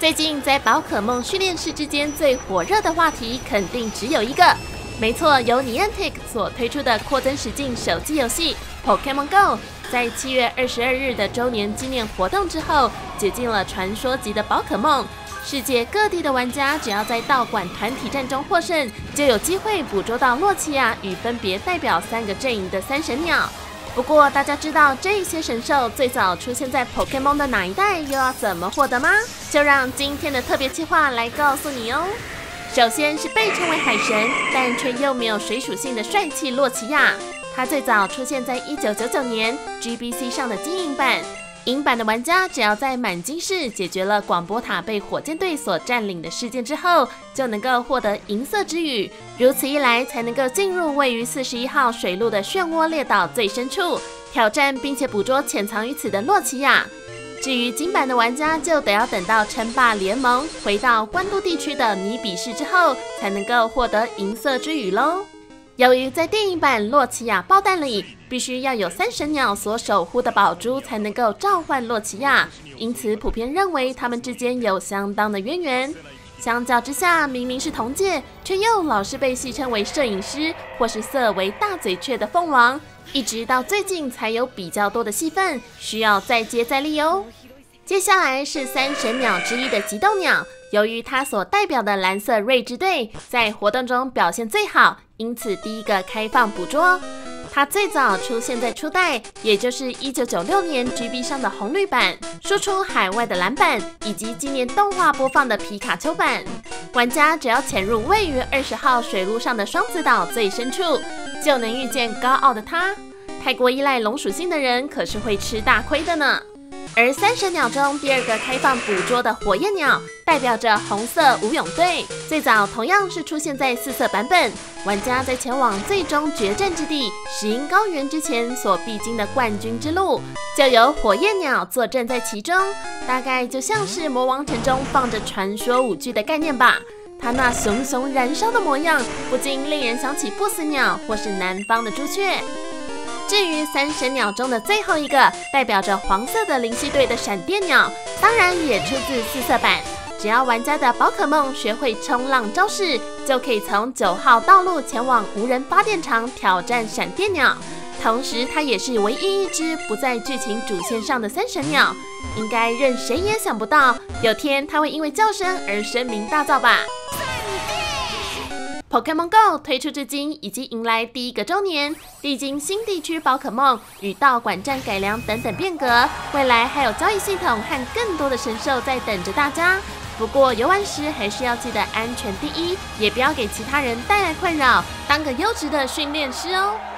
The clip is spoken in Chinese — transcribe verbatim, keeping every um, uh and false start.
最近在宝可梦训练师之间最火热的话题，肯定只有一个，没错，由 Niantic 所推出的扩增实境手机游戏 Pokémon Go， 在七月二十二日的周年纪念活动之后，解禁了传说级的宝可梦。世界各地的玩家只要在道馆团体战中获胜，就有机会捕捉到洛奇亚与分别代表三个阵营的三神鸟。不过，大家知道这些神兽最早出现在 Pokémon 的哪一代，又要怎么获得吗？就让今天的特别企划来告诉你哦。首先是被称为海神，但却又没有水属性的帅气洛奇亚。它最早出现在一九九九年 G B C 上的金银版。银版的玩家只要在满金市解决了广播塔被火箭队所占领的事件之后，就能够获得银色之羽。如此一来，才能够进入位于四十一号水路的漩涡列岛最深处，挑战并且捕捉潜藏于此的洛奇亚。至于金版的玩家，就得要等到称霸联盟回到关都地区的尼比市之后，才能够获得银色之羽喽。由于在电影版洛奇亚爆弹里，必须要有三神鸟所守护的宝珠才能够召唤洛奇亚，因此普遍认为他们之间有相当的渊源。相较之下，明明是同届，却又老是被戏称为摄影师或是色为大嘴雀的凤王，一直到最近才有比较多的戏份，需要再接再厉哦。接下来是三神鸟之一的极斗鸟，由于它所代表的蓝色瑞之队在活动中表现最好，因此第一个开放捕捉。它最早出现在初代，也就是一九九六年 G B 上的红绿版，输出海外的蓝版，以及今年动画播放的皮卡丘版。玩家只要潜入位于二十号水路上的双子岛最深处，就能遇见高傲的它。太过依赖龙属性的人，可是会吃大亏的呢。而三神鸟中第二个开放捕捉的火焰鸟，代表着红色武勇队，最早同样是出现在四色版本。玩家在前往最终决战之地石英高原之前所必经的冠军之路，就有火焰鸟坐镇在其中，大概就像是魔王城中放着传说舞剧的概念吧。它那熊熊燃烧的模样，不禁令人想起不死鸟或是南方的朱雀。至于三神鸟中的最后一个，代表着黄色的灵犀队的闪电鸟，当然也出自四色版。只要玩家的宝可梦学会冲浪招式，就可以从九号道路前往无人发电厂挑战闪电鸟。同时，它也是唯一一只不在剧情主线上的三神鸟，应该任谁也想不到，有天它会因为叫声而声名大噪吧。Pokémon Go 推出至今已经迎来第一个周年，历经新地区宝可梦与道馆站改良等等变革，未来还有交易系统和更多的神兽在等着大家。不过游玩时还是要记得安全第一，也不要给其他人带来困扰，当个优质的训练师哦。